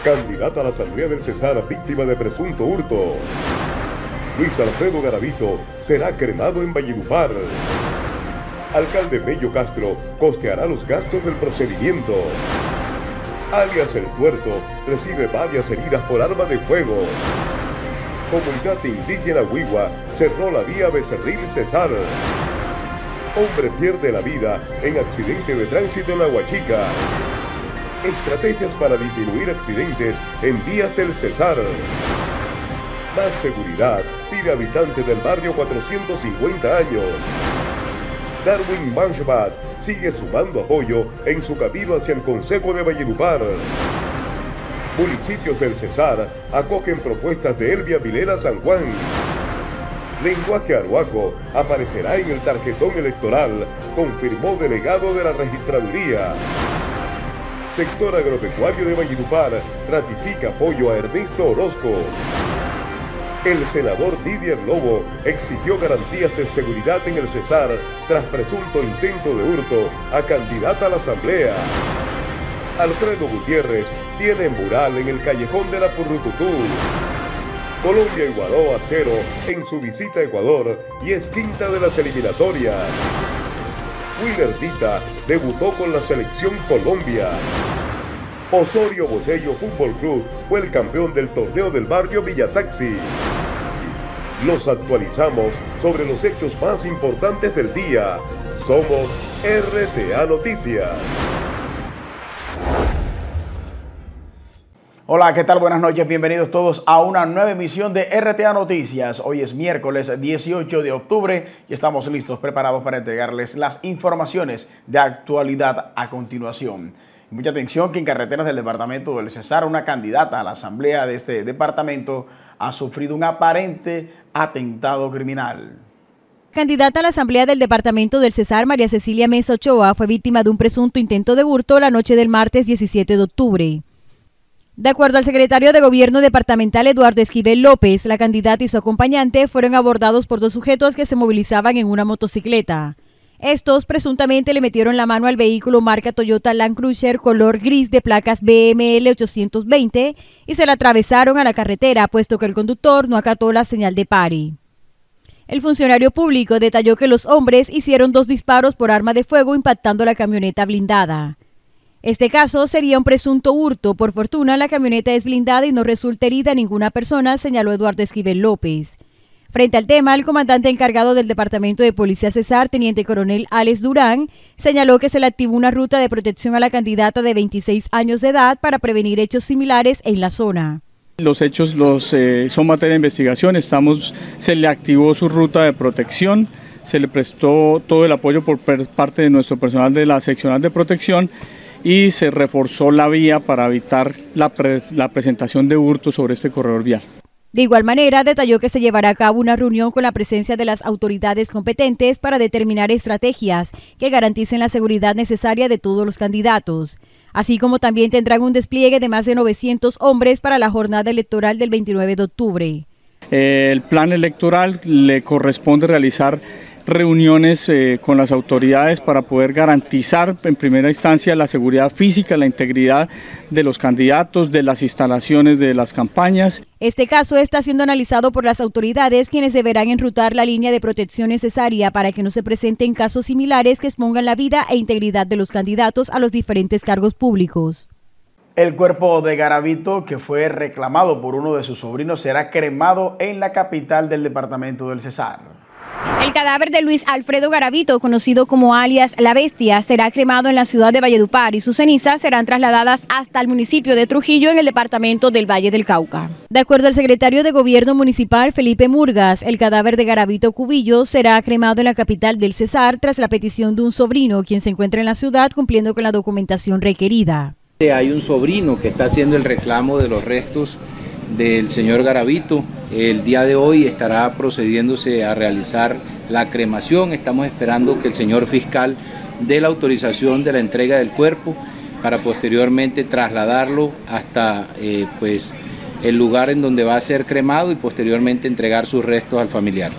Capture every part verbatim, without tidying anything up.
Candidato a la Asamblea del Cesar víctima de presunto hurto. Luis Alfredo Garavito será cremado en Valledupar. Alcalde Bello Castro costeará los gastos del procedimiento. Alias El Tuerto recibe varias heridas por arma de fuego. Comunidad indígena Huigua cerró la vía Becerril-Cesar. Hombre pierde la vida en accidente de tránsito en La Huachica. Estrategias para disminuir accidentes en vías del Cesar. Más seguridad pide habitante del barrio cuatrocientos cincuenta años. Darwin Manshbat sigue sumando apoyo en su camino hacia el Consejo de Valledupar. Municipios del Cesar acogen propuestas de Elvia Vilera San Juan. Lenguaje arhuaco aparecerá en el tarjetón electoral, confirmó delegado de la registraduría. Sector agropecuario de Valledupar ratifica apoyo a Ernesto Orozco. El senador Didier Lobo exigió garantías de seguridad en el Cesar tras presunto intento de hurto a candidata a la Asamblea. Alfredo Gutiérrez tiene mural en el Callejón de la Purrututú. Colombia igualó a cero en su visita a Ecuador y es quinta de las eliminatorias. Willer Dita debutó con la selección Colombia. Osorio Botello Fútbol Club fue el campeón del torneo del barrio Villataxi. Los actualizamos sobre los hechos más importantes del día. Somos R T A Noticias. Hola, ¿qué tal? Buenas noches, bienvenidos todos a una nueva emisión de R T A Noticias. Hoy es miércoles dieciocho de octubre y estamos listos, preparados para entregarles las informaciones de actualidad a continuación. Mucha atención que en carreteras del departamento del Cesar, una candidata a la asamblea de este departamento ha sufrido un aparente atentado criminal. Candidata a la asamblea del departamento del Cesar, María Cecilia Mesa Ochoa, fue víctima de un presunto intento de hurto la noche del martes diecisiete de octubre. De acuerdo al secretario de Gobierno departamental Eduardo Esquivel López, la candidata y su acompañante fueron abordados por dos sujetos que se movilizaban en una motocicleta. Estos presuntamente le metieron la mano al vehículo marca Toyota Land Cruiser color gris de placas B M L ochocientos veinte y se la atravesaron a la carretera, puesto que el conductor no acató la señal de pare. El funcionario público detalló que los hombres hicieron dos disparos por arma de fuego impactando la camioneta blindada. Este caso sería un presunto hurto. Por fortuna, la camioneta es blindada y no resulta herida ninguna persona, señaló Eduardo Esquivel López. Frente al tema, el comandante encargado del Departamento de Policía Cesar, Teniente Coronel Alex Durán, señaló que se le activó una ruta de protección a la candidata de veintiséis años de edad para prevenir hechos similares en la zona. Los hechos los, eh, son materia de investigación, estamos, se le activó su ruta de protección, se le prestó todo el apoyo por parte de nuestro personal de la seccional de protección y se reforzó la vía para evitar la, pre, la presentación de hurtos sobre este corredor vial. De igual manera, detalló que se llevará a cabo una reunión con la presencia de las autoridades competentes para determinar estrategias que garanticen la seguridad necesaria de todos los candidatos, así como también tendrán un despliegue de más de novecientos hombres para la jornada electoral del veintinueve de octubre. El plan electoral le corresponde realizar reuniones eh, con las autoridades para poder garantizar en primera instancia la seguridad física, la integridad de los candidatos, de las instalaciones de las campañas. Este caso está siendo analizado por las autoridades, quienes deberán enrutar la línea de protección necesaria para que no se presenten casos similares que expongan la vida e integridad de los candidatos a los diferentes cargos públicos. El cuerpo de Garavito, que fue reclamado por uno de sus sobrinos, será cremado en la capital del departamento del Cesar. El cadáver de Luis Alfredo Garavito, conocido como alias La Bestia, será cremado en la ciudad de Valledupar y sus cenizas serán trasladadas hasta el municipio de Trujillo en el departamento del Valle del Cauca. De acuerdo al secretario de Gobierno Municipal Felipe Murgas, el cadáver de Garavito Cubillo será cremado en la capital del Cesar tras la petición de un sobrino, quien se encuentra en la ciudad cumpliendo con la documentación requerida. Hay un sobrino que está haciendo el reclamo de los restos del señor Garavito. El día de hoy estará procediéndose a realizar la cremación. Estamos esperando que el señor fiscal dé la autorización de la entrega del cuerpo para posteriormente trasladarlo hasta eh, pues, el lugar en donde va a ser cremado y posteriormente entregar sus restos al familiar.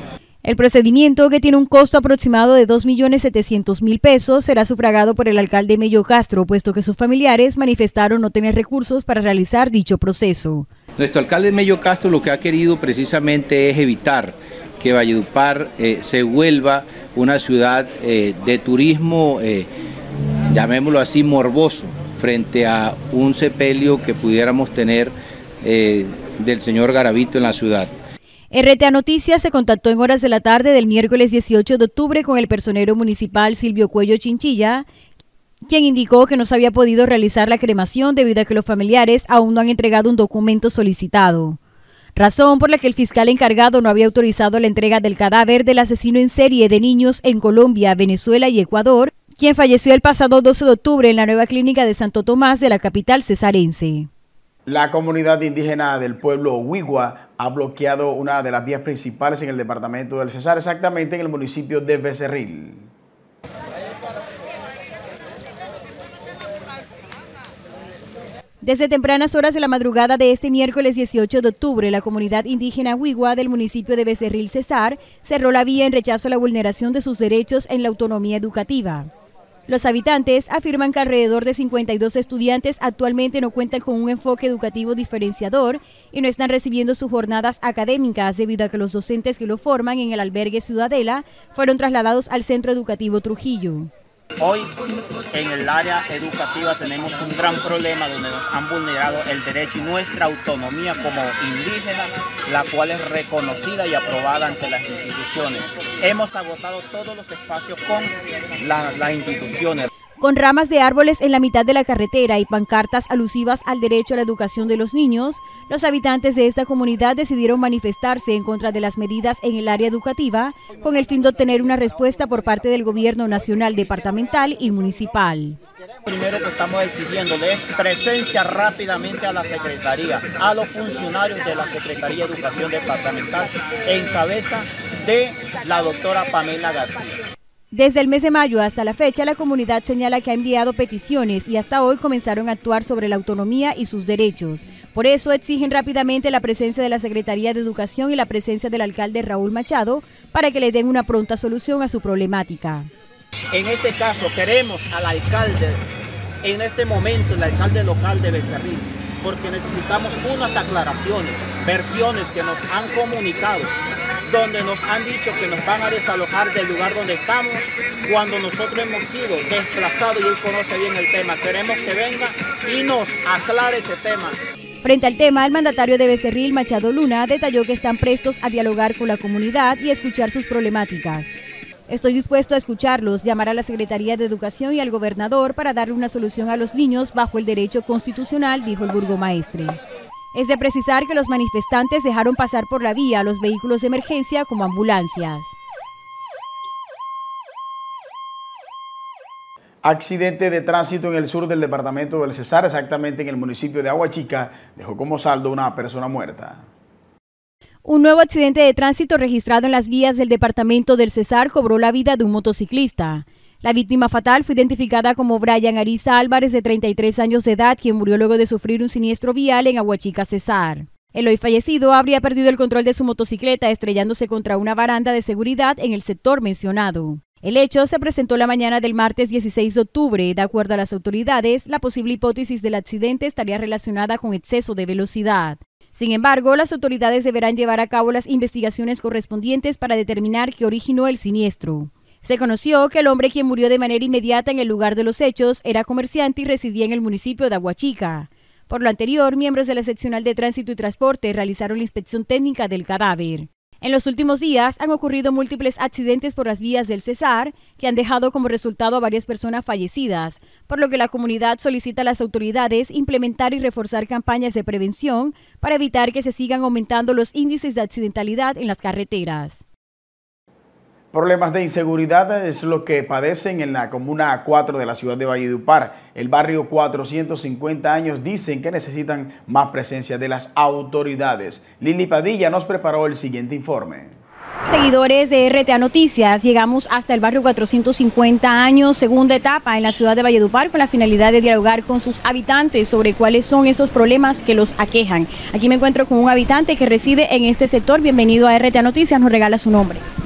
El procedimiento, que tiene un costo aproximado de dos millones setecientos mil pesos, será sufragado por el alcalde Mello Castro, puesto que sus familiares manifestaron no tener recursos para realizar dicho proceso. Nuestro alcalde Mello Castro lo que ha querido precisamente es evitar que Valledupar eh, se vuelva una ciudad eh, de turismo, eh, llamémoslo así, morboso, frente a un sepelio que pudiéramos tener eh, del señor Garavito en la ciudad. R T A Noticias se contactó en horas de la tarde del miércoles dieciocho de octubre con el personero municipal Silvio Cuello Chinchilla, quien indicó que no se había podido realizar la cremación debido a que los familiares aún no han entregado un documento solicitado, razón por la que el fiscal encargado no había autorizado la entrega del cadáver del asesino en serie de niños en Colombia, Venezuela y Ecuador, quien falleció el pasado doce de octubre en la nueva clínica de Santo Tomás de la capital cesarense. La comunidad indígena del pueblo Wigua ha bloqueado una de las vías principales en el departamento del Cesar, exactamente en el municipio de Becerril. Desde tempranas horas de la madrugada de este miércoles dieciocho de octubre, la comunidad indígena Wigua del municipio de Becerril Cesar cerró la vía en rechazo a la vulneración de sus derechos en la autonomía educativa. Los habitantes afirman que alrededor de cincuenta y dos estudiantes actualmente no cuentan con un enfoque educativo diferenciador y no están recibiendo sus jornadas académicas debido a que los docentes que lo forman en el albergue Ciudadela fueron trasladados al Centro Educativo Trujillo. Hoy en el área educativa tenemos un gran problema donde nos han vulnerado el derecho y nuestra autonomía como indígena, la cual es reconocida y aprobada ante las instituciones. Hemos agotado todos los espacios con la, las instituciones. Con ramas de árboles en la mitad de la carretera y pancartas alusivas al derecho a la educación de los niños, los habitantes de esta comunidad decidieron manifestarse en contra de las medidas en el área educativa con el fin de obtener una respuesta por parte del gobierno nacional, departamental y municipal. Primero que estamos exigiéndole es presencia rápidamente a la Secretaría, a los funcionarios de la Secretaría de Educación Departamental en cabeza de la doctora Pamela García. Desde el mes de mayo hasta la fecha, la comunidad señala que ha enviado peticiones y hasta hoy comenzaron a actuar sobre la autonomía y sus derechos. Por eso exigen rápidamente la presencia de la Secretaría de Educación y la presencia del alcalde Raúl Machado para que le den una pronta solución a su problemática. En este caso queremos al alcalde, en este momento el alcalde local de Becerril, porque necesitamos unas aclaraciones, versiones que nos han comunicado, donde nos han dicho que nos van a desalojar del lugar donde estamos, cuando nosotros hemos sido desplazados y él conoce bien el tema. Queremos que venga y nos aclare ese tema. Frente al tema, el mandatario de Becerril, Machado Luna, detalló que están prestos a dialogar con la comunidad y escuchar sus problemáticas. Estoy dispuesto a escucharlos, llamar a la Secretaría de Educación y al gobernador para darle una solución a los niños bajo el derecho constitucional, dijo el burgomaestre. Es de precisar que los manifestantes dejaron pasar por la vía a los vehículos de emergencia como ambulancias. Accidente de tránsito en el sur del departamento del Cesar, exactamente en el municipio de Aguachica, dejó como saldo una persona muerta. Un nuevo accidente de tránsito registrado en las vías del departamento del Cesar cobró la vida de un motociclista. La víctima fatal fue identificada como Brian Ariza Álvarez, de treinta y tres años de edad, quien murió luego de sufrir un siniestro vial en Aguachica, Cesar. El hoy fallecido habría perdido el control de su motocicleta estrellándose contra una baranda de seguridad en el sector mencionado. El hecho se presentó la mañana del martes dieciséis de octubre. De acuerdo a las autoridades, la posible hipótesis del accidente estaría relacionada con exceso de velocidad. Sin embargo, las autoridades deberán llevar a cabo las investigaciones correspondientes para determinar qué originó el siniestro. Se conoció que el hombre, quien murió de manera inmediata en el lugar de los hechos, era comerciante y residía en el municipio de Aguachica. Por lo anterior, miembros de la Seccional de Tránsito y Transporte realizaron la inspección técnica del cadáver. En los últimos días han ocurrido múltiples accidentes por las vías del Cesar que han dejado como resultado a varias personas fallecidas, por lo que la comunidad solicita a las autoridades implementar y reforzar campañas de prevención para evitar que se sigan aumentando los índices de accidentalidad en las carreteras. Problemas de inseguridad es lo que padecen en la comuna cuatro de la ciudad de Valledupar. El barrio cuatrocientos cincuenta años dicen que necesitan más presencia de las autoridades. Lili Padilla nos preparó el siguiente informe. Seguidores de R T A Noticias, llegamos hasta el barrio cuatrocientos cincuenta años, segunda etapa en la ciudad de Valledupar, con la finalidad de dialogar con sus habitantes sobre cuáles son esos problemas que los aquejan. Aquí me encuentro con un habitante que reside en este sector. Bienvenido a R T A Noticias, nos regala su nombre.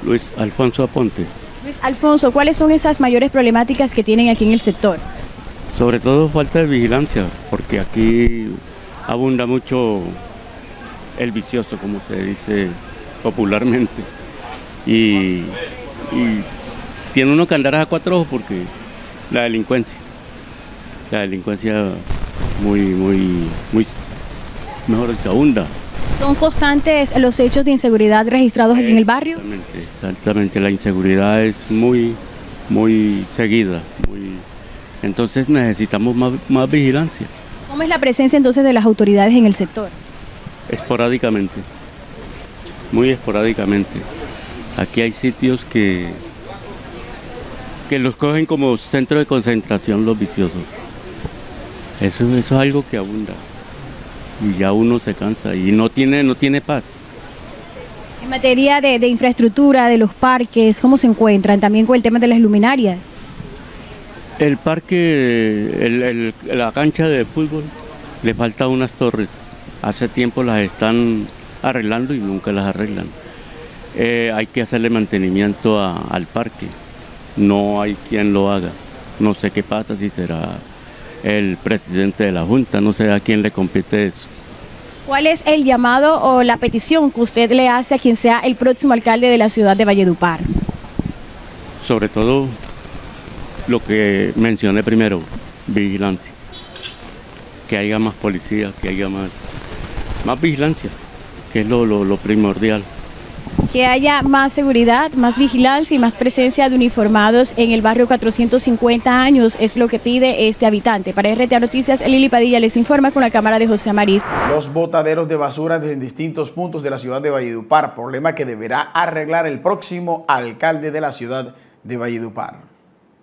Luis Alfonso Aponte. Luis Alfonso, ¿cuáles son esas mayores problemáticas que tienen aquí en el sector? Sobre todo falta de vigilancia, porque aquí abunda mucho el vicioso, como se dice popularmente, y, y tiene uno que andar a cuatro ojos porque la delincuencia, la delincuencia muy, muy, muy, mejor dicho, abunda. ¿Son constantes los hechos de inseguridad registrados aquí en el barrio? Exactamente, exactamente, la inseguridad es muy, muy seguida, muy, entonces necesitamos más, más vigilancia. ¿Cómo es la presencia entonces de las autoridades en el sector? Esporádicamente, muy esporádicamente. Aquí hay sitios que, que los cogen como centro de concentración los viciosos. Eso, eso es algo que abunda y ya uno se cansa y no tiene, no tiene paz. En materia de, de infraestructura, de los parques, ¿cómo se encuentran? También con el tema de las luminarias. El parque, el, el, la cancha de fútbol, le falta unas torres. Hace tiempo las están arreglando y nunca las arreglan. Eh, hay que hacerle mantenimiento a, al parque. No hay quien lo haga. No sé qué pasa, si será el presidente de la Junta, no sé a quién le compete eso. ¿Cuál es el llamado o la petición que usted le hace a quien sea el próximo alcalde de la ciudad de Valledupar? Sobre todo lo que mencioné primero, vigilancia. Que haya más policía, que haya más, más vigilancia, que es lo, lo, lo primordial. Que haya más seguridad, más vigilancia y más presencia de uniformados en el barrio cuatrocientos cincuenta años, es lo que pide este habitante. Para R T A Noticias, Lili Padilla les informa con la cámara de José Amariz. Los botaderos de basura en distintos puntos de la ciudad de Valledupar, problema que deberá arreglar el próximo alcalde de la ciudad de Valledupar.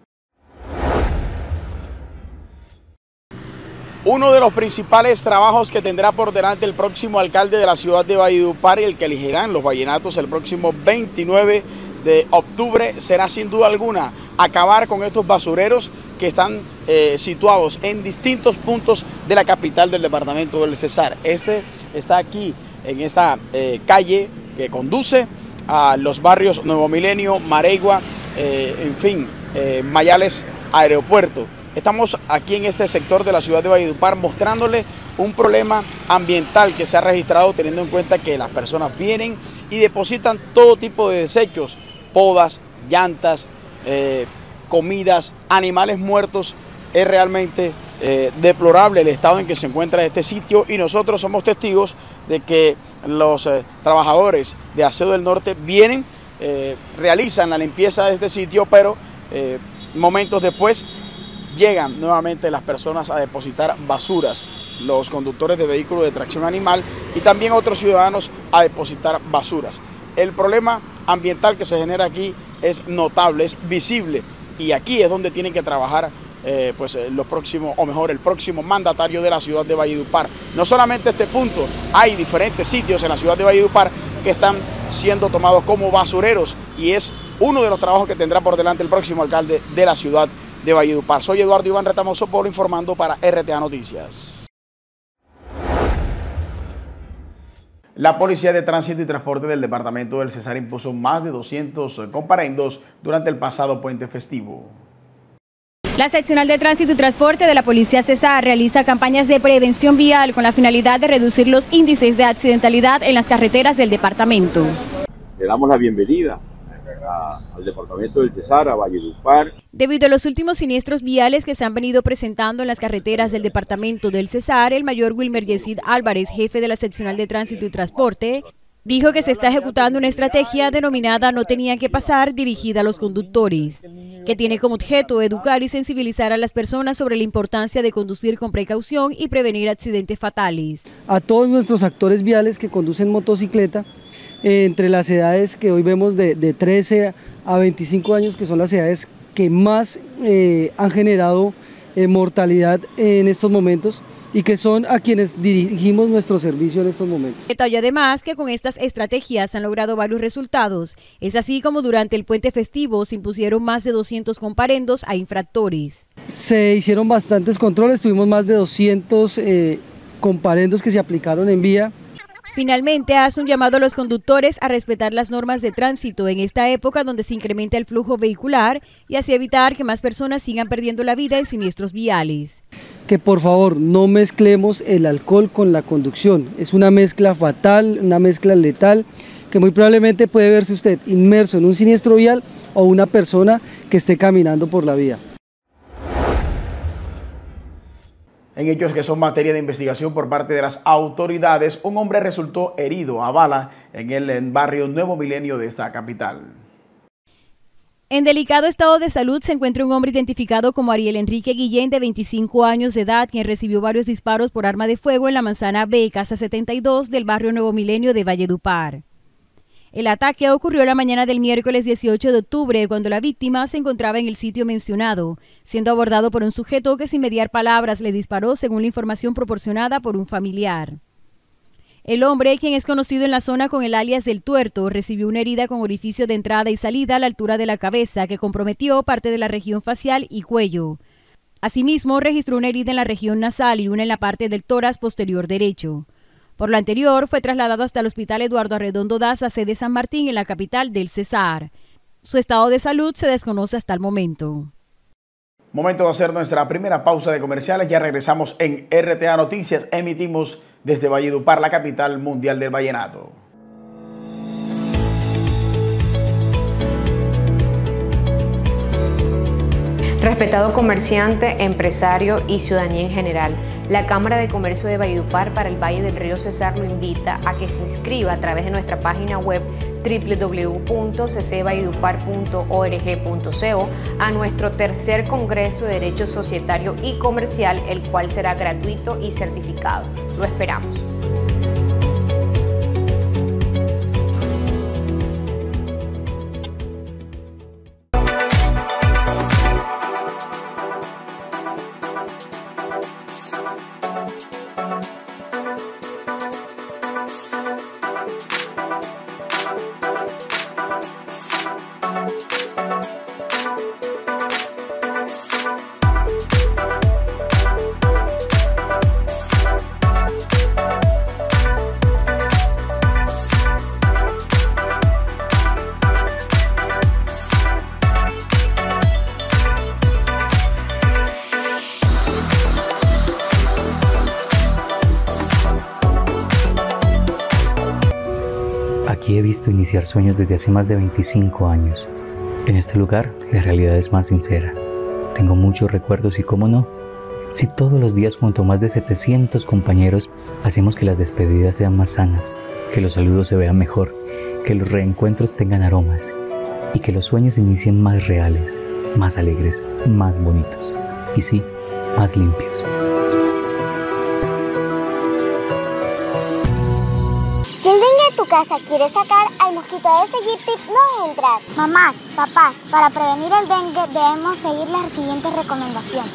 Uno de los principales trabajos que tendrá por delante el próximo alcalde de la ciudad de Valledupar y el que elegirán los vallenatos el próximo veintinueve de octubre será sin duda alguna acabar con estos basureros que están eh, situados en distintos puntos de la capital del departamento del Cesar. Este está aquí en esta eh, calle que conduce a los barrios Nuevo Milenio, Maregua, eh, en fin, eh, Mayales, Aeropuerto. Estamos aquí en este sector de la ciudad de Valledupar mostrándole un problema ambiental que se ha registrado teniendo en cuenta que las personas vienen y depositan todo tipo de desechos, podas, llantas, eh, comidas, animales muertos. Es realmente eh, deplorable el estado en que se encuentra este sitio y nosotros somos testigos de que los eh, trabajadores de Aseo del Norte vienen, eh, realizan la limpieza de este sitio, pero eh, momentos después llegan nuevamente las personas a depositar basuras, los conductores de vehículos de tracción animal y también otros ciudadanos a depositar basuras. El problema ambiental que se genera aquí es notable, es visible y aquí es donde tienen que trabajar eh, pues, los próximos, o mejor, el próximo mandatario de la ciudad de Valledupar. No solamente este punto, hay diferentes sitios en la ciudad de Valledupar que están siendo tomados como basureros y es uno de los trabajos que tendrá por delante el próximo alcalde de la ciudad de Valledupar. Soy Eduardo Iván Retamoso Polo informando para R T A Noticias. La Policía de Tránsito y Transporte del Departamento del Cesar impuso más de doscientos comparendos durante el pasado puente festivo. La seccional de Tránsito y Transporte de la Policía Cesar realiza campañas de prevención vial con la finalidad de reducir los índices de accidentalidad en las carreteras del departamento. Le damos la bienvenida A, al departamento del Cesar, a Valledupar. Debido a los últimos siniestros viales que se han venido presentando en las carreteras del departamento del Cesar, el mayor Wilmer Yesid Álvarez, jefe de la seccional de Tránsito y Transporte, dijo que se está ejecutando una estrategia denominada No Tenían que Pasar, dirigida a los conductores, que tiene como objeto educar y sensibilizar a las personas sobre la importancia de conducir con precaución y prevenir accidentes fatales. A todos nuestros actores viales que conducen motocicleta, Eh, entre las edades que hoy vemos de, de trece a veinticinco años, que son las edades que más eh, han generado eh, mortalidad en estos momentos y que son a quienes dirigimos nuestro servicio en estos momentos. Detalló además que con estas estrategias han logrado varios resultados. Es así como durante el puente festivo se impusieron más de doscientos comparendos a infractores. Se hicieron bastantes controles, tuvimos más de doscientos eh, comparendos que se aplicaron en vía. Finalmente, hace un llamado a los conductores a respetar las normas de tránsito en esta época donde se incrementa el flujo vehicular y así evitar que más personas sigan perdiendo la vida en siniestros viales. Que por favor no mezclemos el alcohol con la conducción. Es una mezcla fatal, una mezcla letal, que muy probablemente puede verse usted inmerso en un siniestro vial o una persona que esté caminando por la vía. En hechos que son materia de investigación por parte de las autoridades, un hombre resultó herido a bala en el barrio Nuevo Milenio de esta capital. En delicado estado de salud se encuentra un hombre identificado como Ariel Enrique Guillén, de veinticinco años de edad, quien recibió varios disparos por arma de fuego en la manzana B, casa setenta y dos del barrio Nuevo Milenio de Valledupar. El ataque ocurrió la mañana del miércoles dieciocho de octubre, cuando la víctima se encontraba en el sitio mencionado, siendo abordado por un sujeto que sin mediar palabras le disparó, según la información proporcionada por un familiar. El hombre, quien es conocido en la zona con el alias del Tuerto, recibió una herida con orificio de entrada y salida a la altura de la cabeza que comprometió parte de la región facial y cuello. Asimismo, registró una herida en la región nasal y una en la parte del tórax posterior derecho. Por lo anterior, fue trasladado hasta el Hospital Eduardo Arredondo Daza, sede San Martín, en la capital del Cesar. Su estado de salud se desconoce hasta el momento. Momento de hacer nuestra primera pausa de comerciales. Ya regresamos en R T A Noticias. Emitimos desde Valledupar, la capital mundial del vallenato. Respetado comerciante, empresario y ciudadanía en general, la Cámara de Comercio de Valledupar para el Valle del Río Cesar lo invita a que se inscriba a través de nuestra página web doble u doble u doble u punto c c valledupar punto org punto co a nuestro tercer Congreso de Derecho Societario y Comercial, el cual será gratuito y certificado. Lo esperamos. Aquí he visto iniciar sueños desde hace más de veinticinco años. En este lugar, la realidad es más sincera. Tengo muchos recuerdos y, cómo no, si todos los días junto a más de setecientos compañeros hacemos que las despedidas sean más sanas, que los saludos se vean mejor, que los reencuentros tengan aromas y que los sueños inicien más reales, más alegres, más bonitos y sí, más limpios. Si el dengue de tu casa quiere sacar al mosquito de ese Jeep, no deje entrar. Mamás, papás, para prevenir el dengue debemos seguir las siguientes recomendaciones.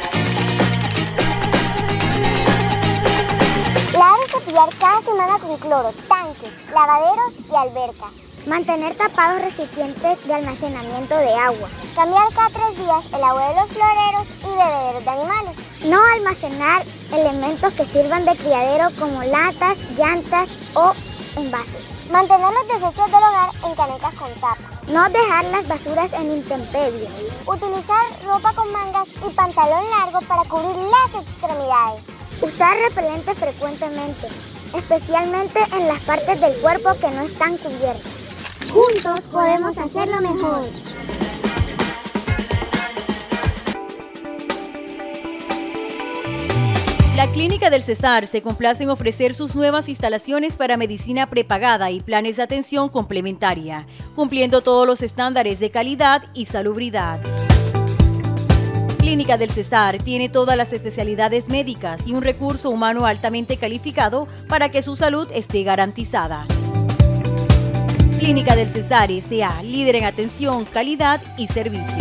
Lavar y cepillar cada semana con cloro, tanques, lavaderos y albercas. Mantener tapados recipientes de almacenamiento de agua. Cambiar cada tres días el agua de los floreros y bebederos de animales. No almacenar elementos que sirvan de criadero como latas, llantas o envases. Mantener los desechos del hogar en canecas con tapa. No dejar las basuras en intemperie. Utilizar ropa con mangas y pantalón largo para cubrir las extremidades. Usar repelente frecuentemente, especialmente en las partes del cuerpo que no están cubiertas. Juntos podemos hacerlo mejor. La Clínica del Cesar se complace en ofrecer sus nuevas instalaciones para medicina prepagada y planes de atención complementaria, cumpliendo todos los estándares de calidad y salubridad. Clínica del Cesar tiene todas las especialidades médicas y un recurso humano altamente calificado para que su salud esté garantizada. Clínica del Cesar S A, líder en atención, calidad y servicio.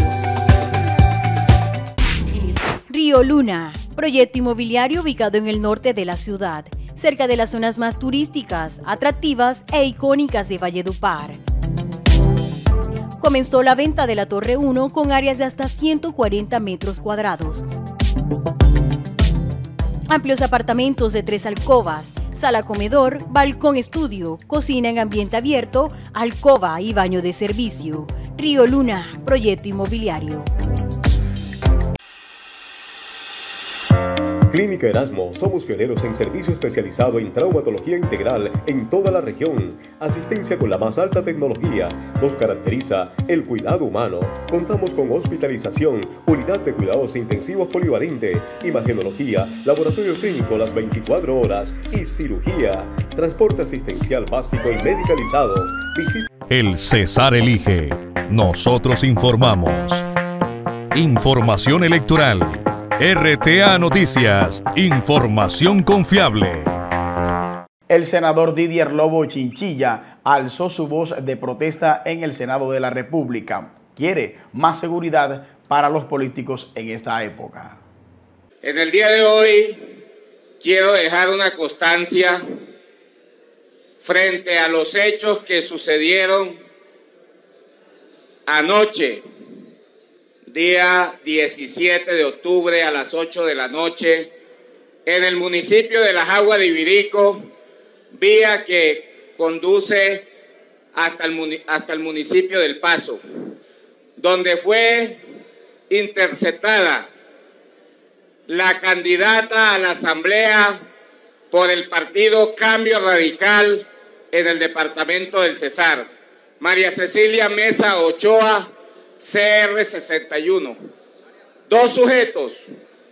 Río Luna, proyecto inmobiliario ubicado en el norte de la ciudad, cerca de las zonas más turísticas, atractivas e icónicas de Valledupar. Comenzó la venta de la Torre uno con áreas de hasta ciento cuarenta metros cuadrados. Amplios apartamentos de tres alcobas, sala comedor, balcón estudio, cocina en ambiente abierto, alcoba y baño de servicio. Río Luna, proyecto inmobiliario. Clínica Erasmo, somos pioneros en servicio especializado en traumatología integral en toda la región. Asistencia con la más alta tecnología. Nos caracteriza el cuidado humano. Contamos con hospitalización, unidad de cuidados intensivos polivalente, imagenología, laboratorio clínico las veinticuatro horas y cirugía. Transporte asistencial básico y medicalizado. Visita. El Cesar elige. Nosotros informamos. Información electoral. R T A Noticias, información confiable. El senador Didier Lobo Chinchilla alzó su voz de protesta en el Senado de la República. Quiere más seguridad para los políticos en esta época. En el día de hoy quiero dejar una constancia frente a los hechos que sucedieron anoche, día diecisiete de octubre a las ocho de la noche, en el municipio de Las Aguas de Ibirico, vía que conduce hasta el, hasta el municipio del Paso, donde fue interceptada la candidata a la asamblea por el partido Cambio Radical en el departamento del Cesar, María Cecilia Mesa Ochoa, C R sesenta y uno. Dos sujetos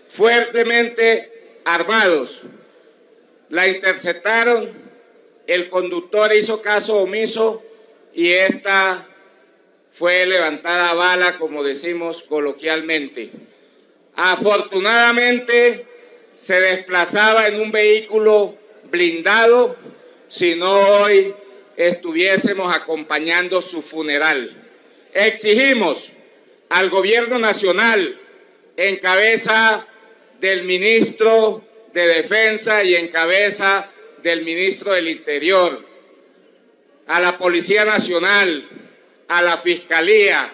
fuertemente armados la interceptaron, el conductor hizo caso omiso y esta fue levantada a bala, como decimos coloquialmente. Afortunadamente se desplazaba en un vehículo blindado, si no hoy estuviésemos acompañando su funeral. Exigimos al gobierno nacional, en cabeza del ministro de Defensa y en cabeza del ministro del Interior, a la Policía Nacional, a la Fiscalía,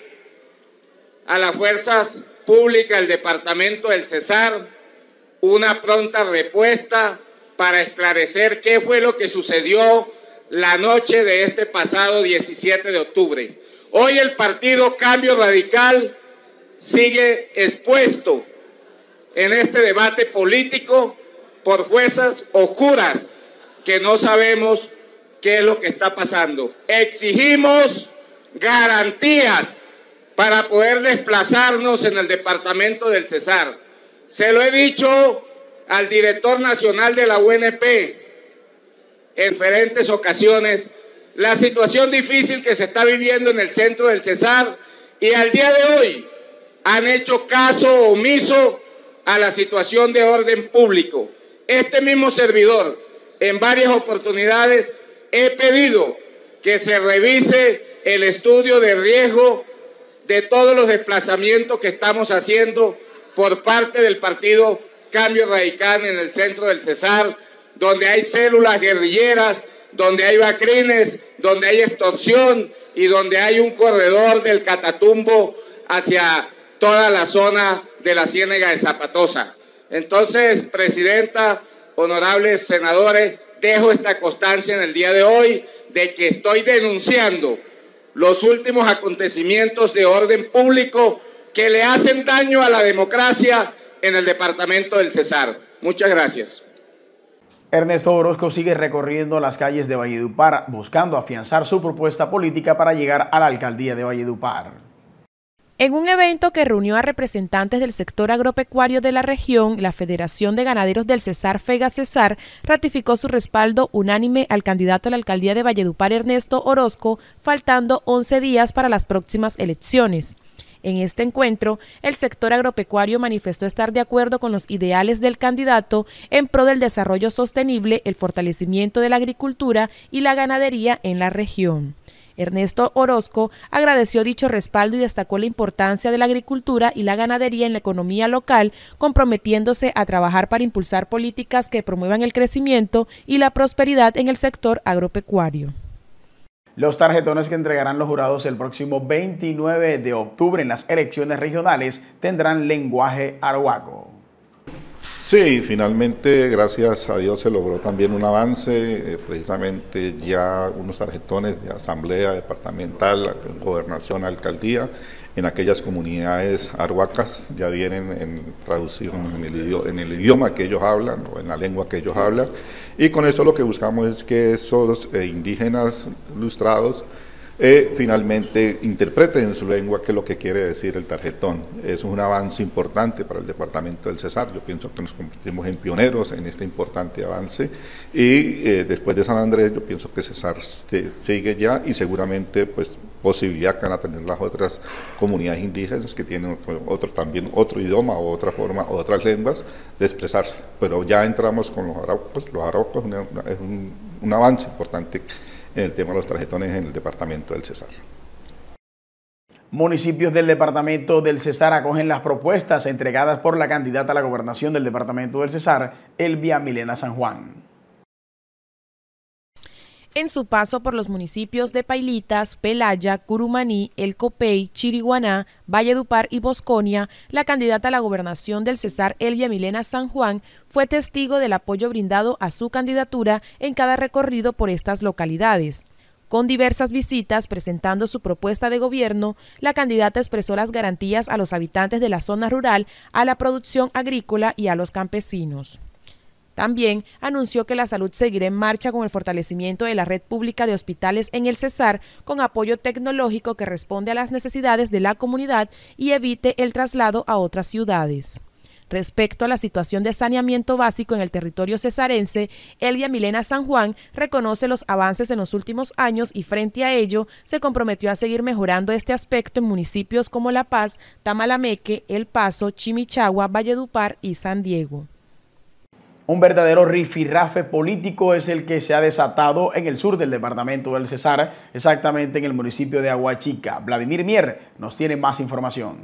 a las fuerzas públicas del departamento del Cesar, una pronta respuesta para esclarecer qué fue lo que sucedió la noche de este pasado diecisiete de octubre. Hoy el partido Cambio Radical sigue expuesto en este debate político por fuerzas oscuras que no sabemos qué es lo que está pasando. Exigimos garantías para poder desplazarnos en el departamento del Cesar. Se lo he dicho al director nacional de la U N P en diferentes ocasiones, la situación difícil que se está viviendo en el centro del Cesar, y al día de hoy han hecho caso omiso a la situación de orden público. Este mismo servidor, en varias oportunidades, he pedido que se revise el estudio de riesgo de todos los desplazamientos que estamos haciendo por parte del partido Cambio Radical en el centro del Cesar, donde hay células guerrilleras, donde hay bacrines, donde hay extorsión y donde hay un corredor del Catatumbo hacia toda la zona de la Ciénega de Zapatosa. Entonces, presidenta, honorables senadores, dejo esta constancia en el día de hoy de que estoy denunciando los últimos acontecimientos de orden público que le hacen daño a la democracia en el departamento del Cesar. Muchas gracias. Ernesto Orozco sigue recorriendo las calles de Valledupar buscando afianzar su propuesta política para llegar a la alcaldía de Valledupar. En un evento que reunió a representantes del sector agropecuario de la región, la Federación de Ganaderos del Cesar, FEGA Cesar, ratificó su respaldo unánime al candidato a la alcaldía de Valledupar, Ernesto Orozco, faltando once días para las próximas elecciones. En este encuentro, el sector agropecuario manifestó estar de acuerdo con los ideales del candidato en pro del desarrollo sostenible, el fortalecimiento de la agricultura y la ganadería en la región. Ernesto Orozco agradeció dicho respaldo y destacó la importancia de la agricultura y la ganadería en la economía local, comprometiéndose a trabajar para impulsar políticas que promuevan el crecimiento y la prosperidad en el sector agropecuario. Los tarjetones que entregarán los jurados el próximo veintinueve de octubre en las elecciones regionales tendrán lenguaje arhuaco. Sí, finalmente, gracias a Dios, se logró también un avance, eh, precisamente ya unos tarjetones de asamblea departamental, gobernación, alcaldía, en aquellas comunidades arhuacas ya vienen en traducido en el, idioma, en el idioma que ellos hablan o en la lengua que ellos hablan, y con eso lo que buscamos es que esos eh, indígenas ilustrados Eh, finalmente interpreten en su lengua qué es lo que quiere decir el tarjetón. Eso es un avance importante para el departamento del Cesar. Yo pienso que nos convertimos en pioneros en este importante avance, y eh, después de San Andrés yo pienso que Cesar se, sigue ya, y seguramente pues posibilidad que van a tener las otras comunidades indígenas que tienen otro, otro también otro idioma o otra forma o otras lenguas de expresarse. Pero ya entramos con los araucos. Los araucos una, una, es un, un avance importante en el tema de los tarjetones en el departamento del Cesar. Municipios del departamento del Cesar acogen las propuestas entregadas por la candidata a la gobernación del departamento del Cesar, Elvia Milena San Juan. En su paso por los municipios de Pailitas, Pelaya, Curumaní, El Copey, Chiriguaná, Valledupar y Bosconia, la candidata a la gobernación del Cesar, Elvia Milena San Juan, fue testigo del apoyo brindado a su candidatura en cada recorrido por estas localidades. Con diversas visitas presentando su propuesta de gobierno, la candidata expresó las garantías a los habitantes de la zona rural, a la producción agrícola y a los campesinos. También anunció que la salud seguirá en marcha con el fortalecimiento de la red pública de hospitales en el Cesar, con apoyo tecnológico que responde a las necesidades de la comunidad y evite el traslado a otras ciudades. Respecto a la situación de saneamiento básico en el territorio cesarense, Elvia Milena San Juan reconoce los avances en los últimos años y frente a ello se comprometió a seguir mejorando este aspecto en municipios como La Paz, Tamalameque, El Paso, Chimichagua, Valledupar y San Diego. Un verdadero rifirrafe político es el que se ha desatado en el sur del departamento del Cesar, exactamente en el municipio de Aguachica. Vladimir Mier nos tiene más información.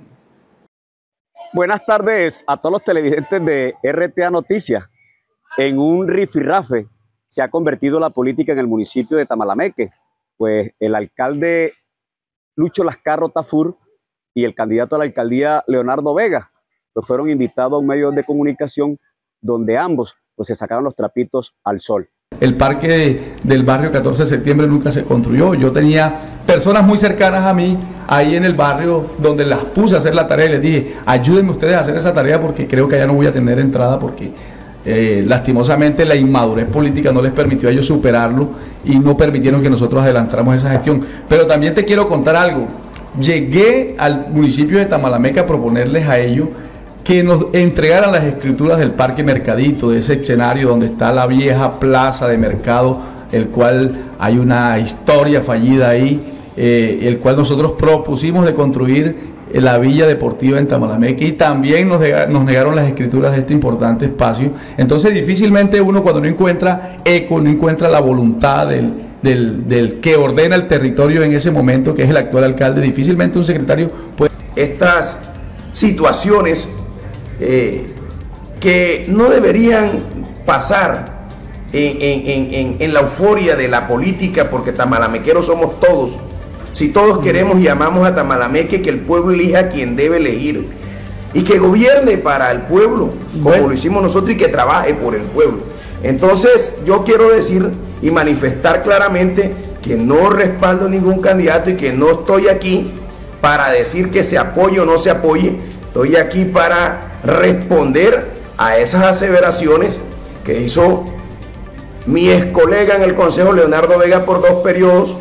Buenas tardes a todos los televidentes de R T A Noticias. En un rifirrafe se ha convertido la política en el municipio de Tamalameque, pues el alcalde Lucho Lascarro Tafur y el candidato a la alcaldía Leonardo Vega pues fueron invitados a un medio de comunicación donde ambos pues se sacaron los trapitos al sol. El parque de, del barrio catorce de septiembre nunca se construyó. Yo tenía personas muy cercanas a mí ahí en el barrio donde las puse a hacer la tarea y les dije, ayúdenme ustedes a hacer esa tarea porque creo que allá no voy a tener entrada porque eh, lastimosamente la inmadurez política no les permitió a ellos superarlo y no permitieron que nosotros adelantáramos esa gestión. Pero también te quiero contar algo. Llegué al municipio de Tamalameque a proponerles a ellos que nos entregaran las escrituras del Parque Mercadito, de ese escenario donde está la vieja plaza de mercado, el cual hay una historia fallida ahí, eh, el cual nosotros propusimos de construir la Villa Deportiva en Tamalameque, y también nos, nos negaron las escrituras de este importante espacio. Entonces difícilmente uno, cuando no encuentra eco, no encuentra la voluntad del, del, del que ordena el territorio en ese momento, que es el actual alcalde, difícilmente un secretario puede... Estas situaciones Eh, que no deberían pasar en, en, en, en la euforia de la política, porque tamalamequeros somos todos. Si todos queremos y amamos a Tamalameque, que el pueblo elija a quien debe elegir y que gobierne para el pueblo, como bueno. lo hicimos nosotros, y que trabaje por el pueblo. Entonces yo quiero decir y manifestar claramente que no respaldo ningún candidato y que no estoy aquí para decir que se apoye o no se apoye. Estoy aquí para responder a esas aseveraciones que hizo mi ex colega en el Consejo, Leonardo Vega, por dos periodos,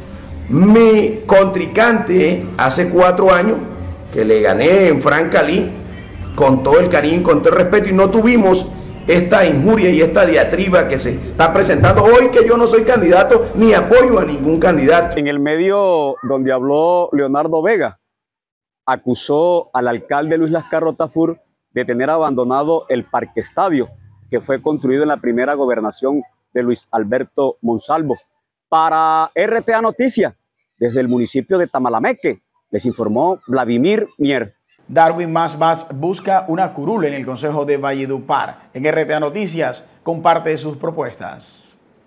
mi contrincante hace cuatro años, que le gané en Francalí, con todo el cariño y con todo el respeto, y no tuvimos esta injuria y esta diatriba que se está presentando hoy, que yo no soy candidato ni apoyo a ningún candidato. En el medio donde habló Leonardo Vega, acusó al alcalde Luis Lascarro Tafur de tener abandonado el Parque Estadio, que fue construido en la primera gobernación de Luis Alberto Monsalvo. Para R T A Noticias, desde el municipio de Tamalameque, les informó Vladimir Mier. Darwin Masbas busca una curul en el Consejo de Valledupar. En R T A Noticias comparte sus propuestas.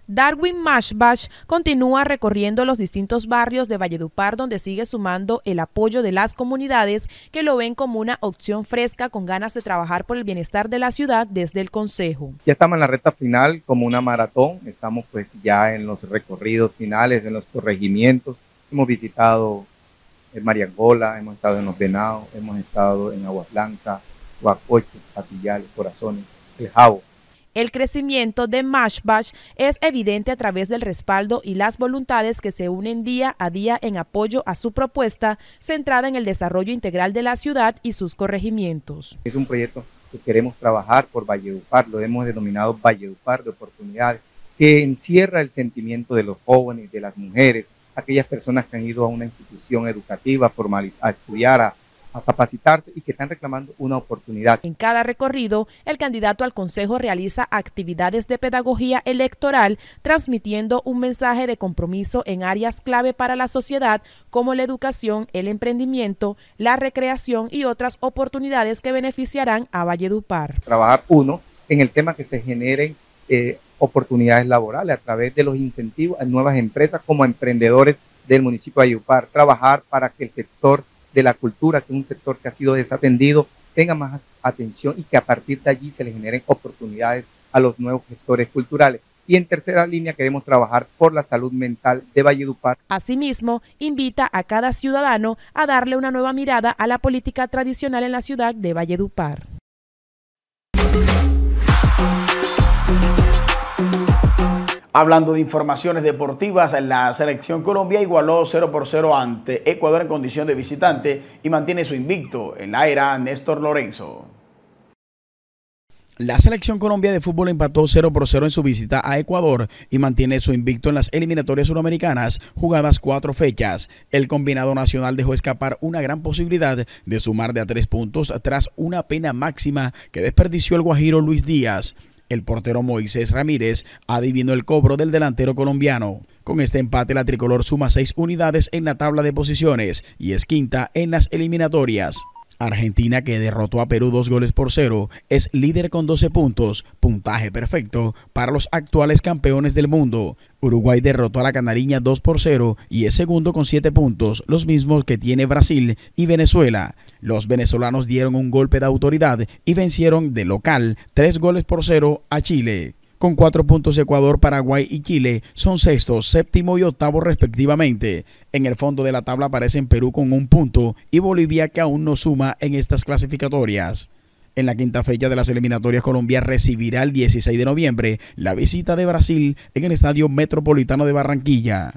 Darwin Mashbash continúa recorriendo los distintos barrios de Valledupar, donde sigue sumando el apoyo de las comunidades que lo ven como una opción fresca con ganas de trabajar por el bienestar de la ciudad desde el Consejo. Ya estamos en la recta final como una maratón, estamos pues ya en los recorridos finales, en los corregimientos. Hemos visitado en Mariangola, hemos estado en Los Venados, hemos estado en Agua Blanca, Guacoche, Patillal, Corazones, El Jabo. El crecimiento de Mashbash es evidente a través del respaldo y las voluntades que se unen día a día en apoyo a su propuesta centrada en el desarrollo integral de la ciudad y sus corregimientos. Es un proyecto que queremos trabajar por Valledupar, lo hemos denominado Valledupar de oportunidades, que encierra el sentimiento de los jóvenes, de las mujeres, aquellas personas que han ido a una institución educativa formalizada, a estudiar, a a capacitarse y que están reclamando una oportunidad. En cada recorrido, el candidato al Consejo realiza actividades de pedagogía electoral, transmitiendo un mensaje de compromiso en áreas clave para la sociedad, como la educación, el emprendimiento, la recreación y otras oportunidades que beneficiarán a Valledupar. Trabajar, uno, en el tema que se generen eh, oportunidades laborales a través de los incentivos a nuevas empresas como emprendedores del municipio de Valledupar. Trabajar para que el sector de la cultura, que es un sector que ha sido desatendido, tenga más atención y que a partir de allí se le generen oportunidades a los nuevos gestores culturales. Y en tercera línea queremos trabajar por la salud mental de Valledupar. Asimismo, invita a cada ciudadano a darle una nueva mirada a la política tradicional en la ciudad de Valledupar. Hablando de informaciones deportivas, la selección Colombia igualó cero por cero ante Ecuador en condición de visitante y mantiene su invicto en la era Néstor Lorenzo. La selección Colombia de fútbol empató cero por cero en su visita a Ecuador y mantiene su invicto en las eliminatorias suramericanas jugadas cuatro fechas. El combinado nacional dejó escapar una gran posibilidad de sumar de a tres puntos tras una pena máxima que desperdició el guajiro Luis Díaz. El portero Moisés Ramírez adivinó el cobro del delantero colombiano. Con este empate, la tricolor suma seis unidades en la tabla de posiciones y es quinta en las eliminatorias. Argentina, que derrotó a Perú dos goles por cero, es líder con doce puntos, puntaje perfecto para los actuales campeones del mundo. Uruguay derrotó a la Canariña dos por cero y es segundo con siete puntos, los mismos que tiene Brasil y Venezuela. Los venezolanos dieron un golpe de autoridad y vencieron de local tres goles por cero a Chile. Con cuatro puntos, Ecuador, Paraguay y Chile son sextos, séptimo y octavo respectivamente. En el fondo de la tabla aparecen Perú con un punto y Bolivia, que aún no suma en estas clasificatorias. En la quinta fecha de las eliminatorias, Colombia recibirá el dieciséis de noviembre la visita de Brasil en el Estadio Metropolitano de Barranquilla.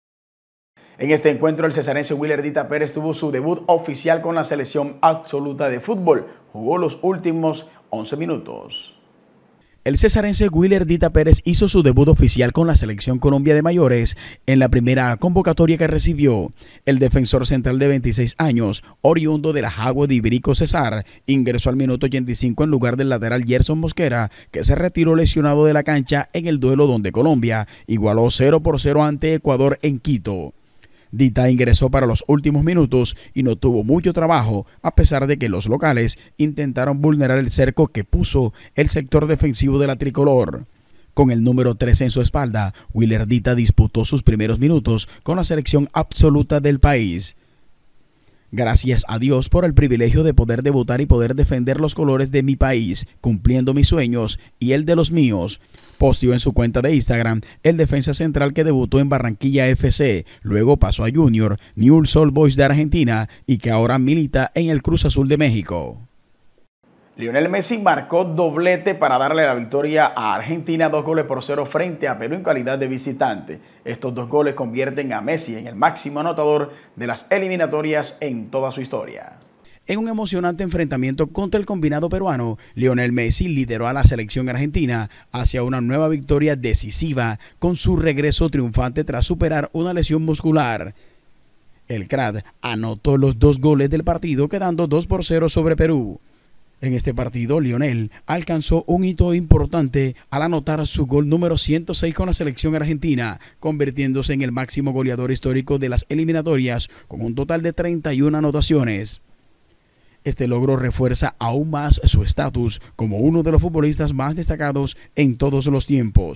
En este encuentro, el cesarense Willardita Pérez tuvo su debut oficial con la selección absoluta de fútbol. Jugó los últimos once minutos. El cesarense Willardita Pérez hizo su debut oficial con la selección Colombia de mayores en la primera convocatoria que recibió. El defensor central de veintiséis años, oriundo de la Jagua de Iberico Cesar, ingresó al minuto ochenta y cinco en lugar del lateral Gerson Mosquera, que se retiró lesionado de la cancha en el duelo donde Colombia igualó cero por cero ante Ecuador en Quito. Dita ingresó para los últimos minutos y no tuvo mucho trabajo, a pesar de que los locales intentaron vulnerar el cerco que puso el sector defensivo de la tricolor. Con el número trece en su espalda, Willardita disputó sus primeros minutos con la selección absoluta del país. Gracias a Dios por el privilegio de poder debutar y poder defender los colores de mi país, cumpliendo mis sueños y el de los míos. Posteó en su cuenta de Instagram el defensa central que debutó en Barranquilla F C, luego pasó a Junior, Newell's Old Boys de Argentina y que ahora milita en el Cruz Azul de México. Lionel Messi marcó doblete para darle la victoria a Argentina, dos goles por cero frente a Perú en calidad de visitante. Estos dos goles convierten a Messi en el máximo anotador de las eliminatorias en toda su historia. En un emocionante enfrentamiento contra el combinado peruano, Lionel Messi lideró a la selección argentina hacia una nueva victoria decisiva con su regreso triunfante tras superar una lesión muscular. El crack anotó los dos goles del partido, quedando dos por cero sobre Perú. En este partido, Lionel alcanzó un hito importante al anotar su gol número ciento seis con la selección argentina, convirtiéndose en el máximo goleador histórico de las eliminatorias con un total de treinta y una anotaciones. Este logro refuerza aún más su estatus como uno de los futbolistas más destacados en todos los tiempos.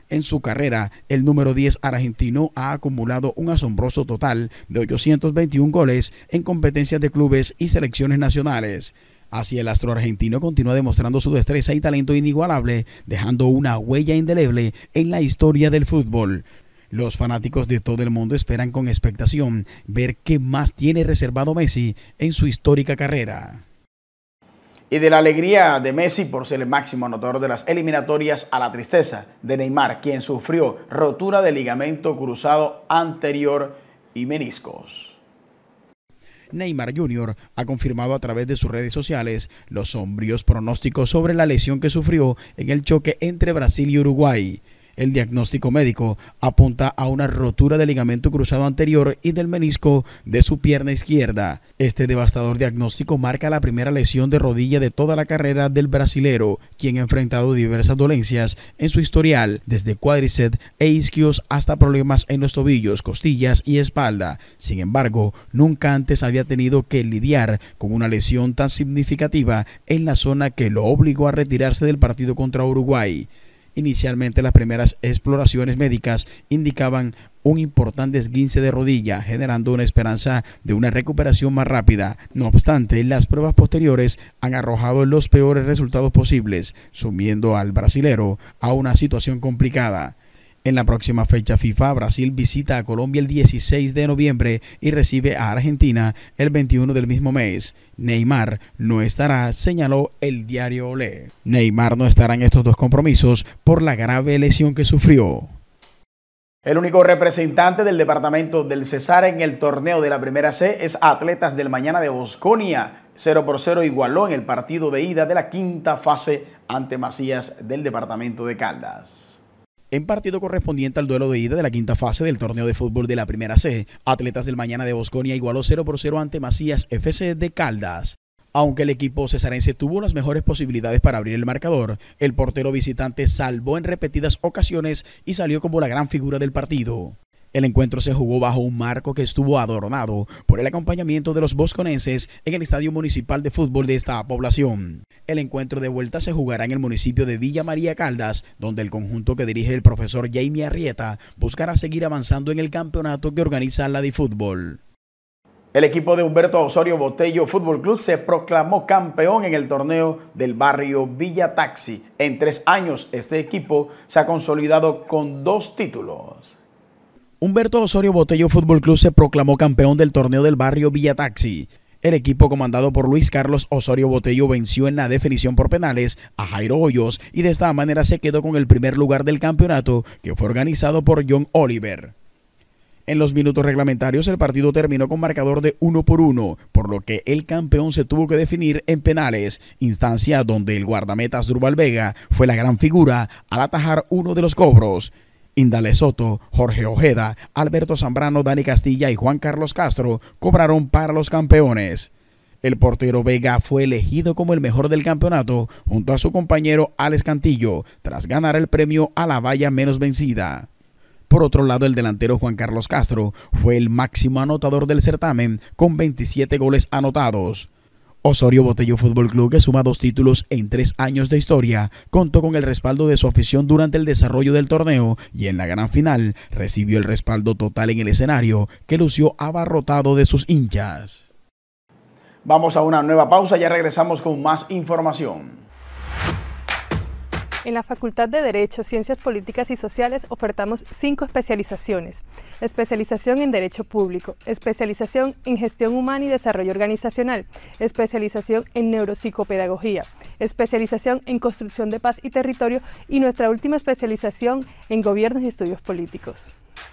En su carrera, el número diez argentino ha acumulado un asombroso total de ochocientos veintiún goles en competencias de clubes y selecciones nacionales. Así, el astro argentino continúa demostrando su destreza y talento inigualable, dejando una huella indeleble en la historia del fútbol. Los fanáticos de todo el mundo esperan con expectación ver qué más tiene reservado Messi en su histórica carrera. Y de la alegría de Messi por ser el máximo anotador de las eliminatorias a la tristeza de Neymar, quien sufrió rotura de ligamento cruzado anterior y meniscos. Neymar junior ha confirmado a través de sus redes sociales los sombríos pronósticos sobre la lesión que sufrió en el choque entre Brasil y Uruguay. El diagnóstico médico apunta a una rotura del ligamento cruzado anterior y del menisco de su pierna izquierda. Este devastador diagnóstico marca la primera lesión de rodilla de toda la carrera del brasilero, quien ha enfrentado diversas dolencias en su historial, desde cuádriceps e isquios hasta problemas en los tobillos, costillas y espalda. Sin embargo, nunca antes había tenido que lidiar con una lesión tan significativa en la zona que lo obligó a retirarse del partido contra Uruguay. Inicialmente, las primeras exploraciones médicas indicaban un importante esguince de rodilla, generando una esperanza de una recuperación más rápida. No obstante, las pruebas posteriores han arrojado los peores resultados posibles, sumiendo al brasilero a una situación complicada. En la próxima fecha FIFA, Brasil visita a Colombia el dieciséis de noviembre y recibe a Argentina el veintiuno del mismo mes. Neymar no estará, señaló el diario Olé. Neymar no estará en estos dos compromisos por la grave lesión que sufrió. El único representante del departamento del Cesar en el torneo de la Primera C es Atletas del Mañana de Bosconia. cero por cero igualó en el partido de ida de la quinta fase ante Macías del departamento de Caldas. En partido correspondiente al duelo de ida de la quinta fase del torneo de fútbol de la Primera C, Atletas del Mañana de Bosconia igualó cero por cero ante Macías F C de Caldas. Aunque el equipo cesarense tuvo las mejores posibilidades para abrir el marcador, el portero visitante salvó en repetidas ocasiones y salió como la gran figura del partido. El encuentro se jugó bajo un marco que estuvo adornado por el acompañamiento de los bosconenses en el Estadio Municipal de Fútbol de esta población. El encuentro de vuelta se jugará en el municipio de Villa María Caldas, donde el conjunto que dirige el profesor Jamie Arrieta buscará seguir avanzando en el campeonato que organiza la DiFútbol. El equipo de Humberto Osorio Botello Fútbol Club se proclamó campeón en el torneo del barrio Villa Taxi. En tres años, este equipo se ha consolidado con dos títulos. Humberto Osorio Botello Fútbol Club se proclamó campeón del torneo del barrio Villa Taxi. El equipo comandado por Luis Carlos Osorio Botello venció en la definición por penales a Jairo Hoyos y de esta manera se quedó con el primer lugar del campeonato, que fue organizado por John Oliver. En los minutos reglamentarios el partido terminó con marcador de uno por uno, por lo que el campeón se tuvo que definir en penales, instancia donde el guardameta Asdrúbal Vega fue la gran figura al atajar uno de los cobros. Indale Soto, Jorge Ojeda, Alberto Zambrano, Dani Castilla y Juan Carlos Castro cobraron para los campeones. El portero Vega fue elegido como el mejor del campeonato junto a su compañero Alex Cantillo, tras ganar el premio a la valla menos vencida. Por otro lado, el delantero Juan Carlos Castro fue el máximo anotador del certamen con veintisiete goles anotados. Osorio Botello Fútbol Club, que suma dos títulos en tres años de historia, contó con el respaldo de su afición durante el desarrollo del torneo y en la gran final recibió el respaldo total en el escenario, que lució abarrotado de sus hinchas. Vamos a una nueva pausa, ya regresamos con más información. En la Facultad de Derecho, Ciencias Políticas y Sociales ofertamos cinco especializaciones. Especialización en Derecho Público, especialización en Gestión Humana y Desarrollo Organizacional, especialización en Neuropsicopedagogía, especialización en Construcción de Paz y Territorio y nuestra última especialización en Gobiernos y Estudios Políticos.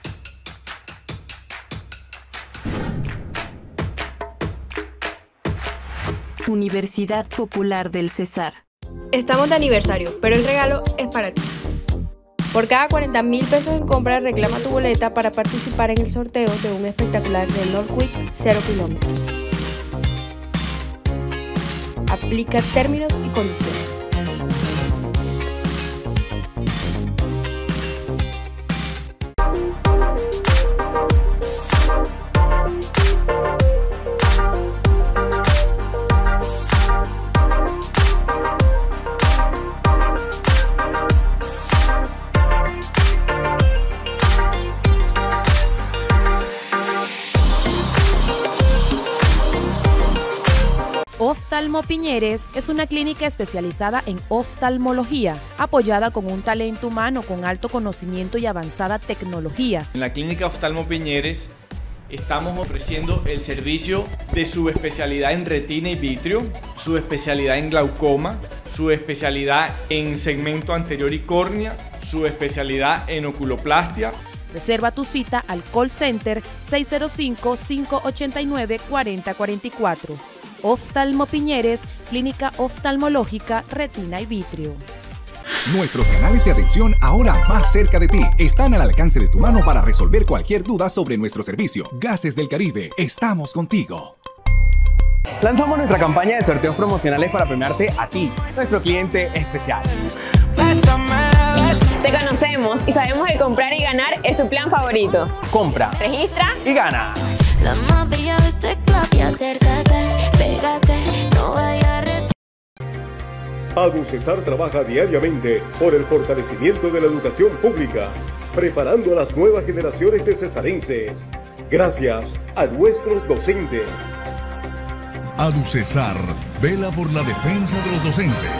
Universidad Popular del Cesar. Estamos de aniversario, pero el regalo es para ti. Por cada cuarenta mil pesos en compra, reclama tu boleta para participar en el sorteo de un espectacular de Northwick cero kilómetros. Aplica términos y condiciones. Oftalmo Piñeres es una clínica especializada en oftalmología, apoyada con un talento humano con alto conocimiento y avanzada tecnología. En la clínica Oftalmo Piñeres estamos ofreciendo el servicio de subespecialidad en retina y vitrio, subespecialidad en glaucoma, subespecialidad en segmento anterior y córnea, subespecialidad en oculoplastia. Reserva tu cita al call center seis cero cinco, cinco ocho nueve, cuatro cero cuatro cuatro. Oftalmo Piñeres, clínica oftalmológica, retina y vitrio. Nuestros canales de atención ahora más cerca de ti están al alcance de tu mano para resolver cualquier duda sobre nuestro servicio. Gases del Caribe, estamos contigo. Lanzamos nuestra campaña de sorteos promocionales para premiarte a ti, nuestro cliente especial. Te conocemos y sabemos que comprar y ganar es tu plan favorito. Compra, registra y gana. La más bella de este club y acércate, pégate, no vaya a retar. ADUCESAR trabaja diariamente por el fortalecimiento de la educación pública, preparando a las nuevas generaciones de cesarenses, gracias a nuestros docentes. ADUCESAR vela por la defensa de los docentes.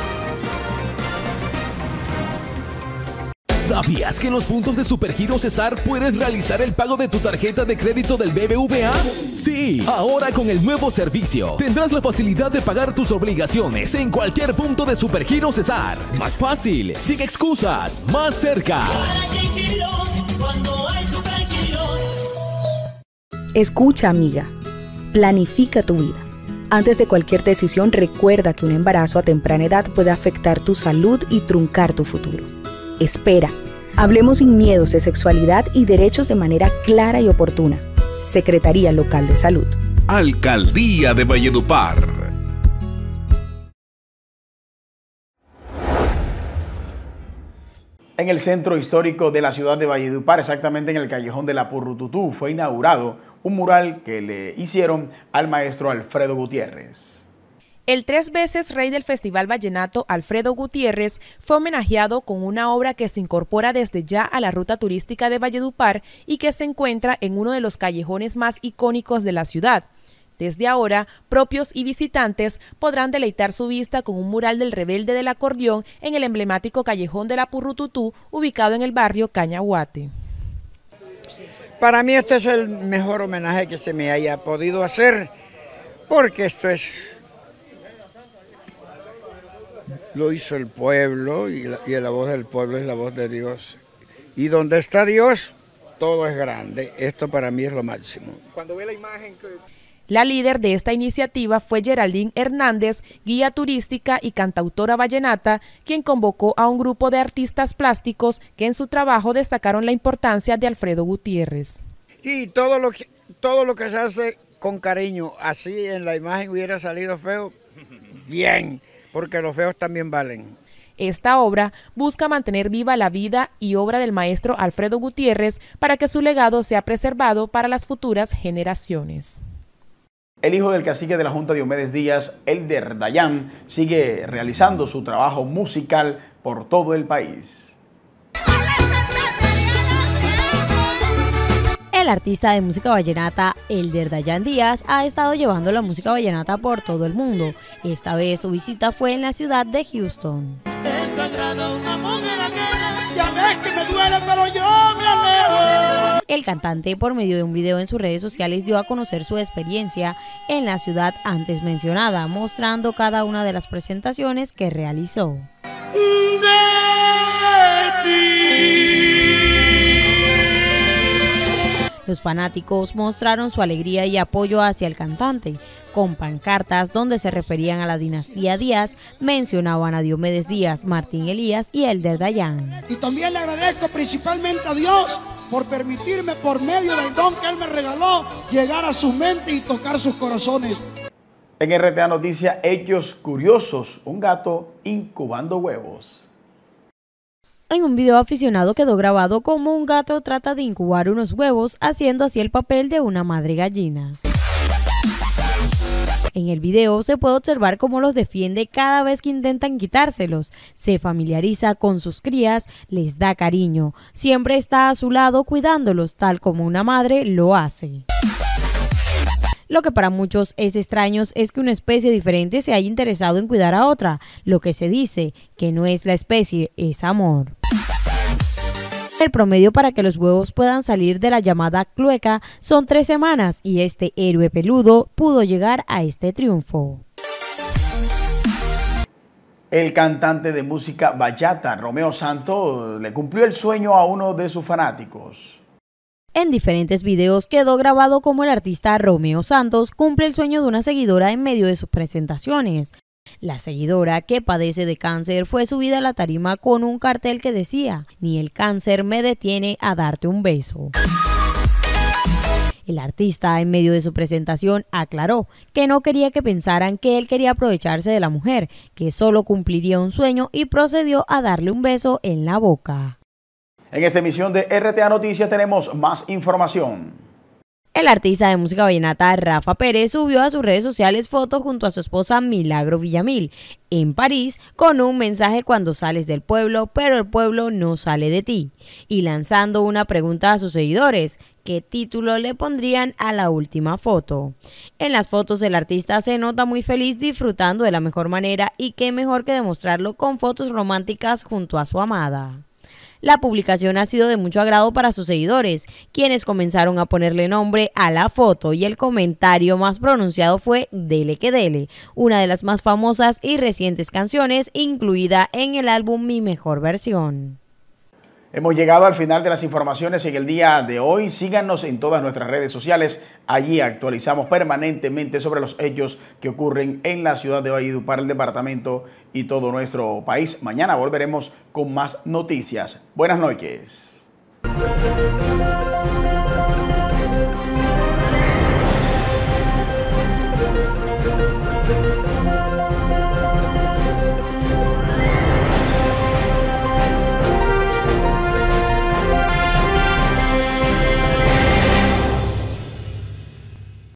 ¿Sabías que en los puntos de Supergiro Cesar puedes realizar el pago de tu tarjeta de crédito del B B V A? Sí, ahora con el nuevo servicio tendrás la facilidad de pagar tus obligaciones en cualquier punto de Supergiro Cesar. Más fácil, sin excusas, más cerca. Escucha, amiga. Planifica tu vida. Antes de cualquier decisión, recuerda que un embarazo a temprana edad puede afectar tu salud y truncar tu futuro. Espera. Hablemos sin miedos de sexualidad y derechos de manera clara y oportuna. Secretaría Local de Salud. Alcaldía de Valledupar. En el centro histórico de la ciudad de Valledupar, exactamente en el callejón de la Purrututú, fue inaugurado un mural que le hicieron al maestro Alfredo Gutiérrez. El tres veces rey del Festival Vallenato, Alfredo Gutiérrez, fue homenajeado con una obra que se incorpora desde ya a la ruta turística de Valledupar y que se encuentra en uno de los callejones más icónicos de la ciudad. Desde ahora, propios y visitantes podrán deleitar su vista con un mural del Rebelde del Acordeón en el emblemático callejón de la Purrututú, ubicado en el barrio Cañaguate. Para mí este es el mejor homenaje que se me haya podido hacer, porque esto es... lo hizo el pueblo y la, y la voz del pueblo es la voz de Dios. Y donde está Dios, todo es grande. Esto para mí es lo máximo. Cuando ve la imagen... Que... La líder de esta iniciativa fue Geraldine Hernández, guía turística y cantautora vallenata, quien convocó a un grupo de artistas plásticos que en su trabajo destacaron la importancia de Alfredo Gutiérrez. Y todo lo que, todo lo que se hace con cariño, así en la imagen hubiera salido feo, bien. Porque los feos también valen. Esta obra busca mantener viva la vida y obra del maestro Alfredo Gutiérrez para que su legado sea preservado para las futuras generaciones. El hijo del cacique de la Junta, Diomedes Díaz, Elder Dayan, sigue realizando su trabajo musical por todo el país. El artista de música vallenata Elder Dayan Díaz ha estado llevando la música vallenata por todo el mundo. Esta vez su visita fue en la ciudad de Houston. El cantante, por medio de un video en sus redes sociales, dio a conocer su experiencia en la ciudad antes mencionada, mostrando cada una de las presentaciones que realizó. Los fanáticos mostraron su alegría y apoyo hacia el cantante, con pancartas donde se referían a la dinastía Díaz, mencionaban a Diomedes Díaz, Martín Elías y Elder Dayan. Y también le agradezco principalmente a Dios por permitirme, por medio del don que Él me regaló, llegar a su mente y tocar sus corazones. En R T A Noticias, hechos curiosos, un gato incubando huevos. En un video aficionado quedó grabado como un gato trata de incubar unos huevos, haciendo así el papel de una madre gallina. En el video se puede observar cómo los defiende cada vez que intentan quitárselos, se familiariza con sus crías, les da cariño, siempre está a su lado cuidándolos tal como una madre lo hace. Lo que para muchos es extraño es que una especie diferente se haya interesado en cuidar a otra. Lo que se dice que no es la especie, es amor. El promedio para que los huevos puedan salir de la llamada clueca son tres semanas y este héroe peludo pudo llegar a este triunfo. El cantante de música bachata, Romeo Santos, le cumplió el sueño a uno de sus fanáticos. En diferentes videos quedó grabado como el artista Romeo Santos cumple el sueño de una seguidora en medio de sus presentaciones. La seguidora, que padece de cáncer, fue subida a la tarima con un cartel que decía: "Ni el cáncer me detiene a darte un beso". El artista, en medio de su presentación, aclaró que no quería que pensaran que él quería aprovecharse de la mujer, que solo cumpliría un sueño, y procedió a darle un beso en la boca. En esta emisión de R T A Noticias tenemos más información. El artista de música vallenata Rafa Pérez subió a sus redes sociales fotos junto a su esposa Milagro Villamil en París con un mensaje: "Cuando sales del pueblo, pero el pueblo no sale de ti", y lanzando una pregunta a sus seguidores: ¿qué título le pondrían a la última foto? En las fotos el artista se nota muy feliz, disfrutando de la mejor manera, y qué mejor que demostrarlo con fotos románticas junto a su amada. La publicación ha sido de mucho agrado para sus seguidores, quienes comenzaron a ponerle nombre a la foto, y el comentario más pronunciado fue "Dele que dele", una de las más famosas y recientes canciones incluida en el álbum Mi Mejor Versión. Hemos llegado al final de las informaciones en el día de hoy. Síganos en todas nuestras redes sociales. Allí actualizamos permanentemente sobre los hechos que ocurren en la ciudad de Valledupar, el departamento y todo nuestro país. Mañana volveremos con más noticias. Buenas noches.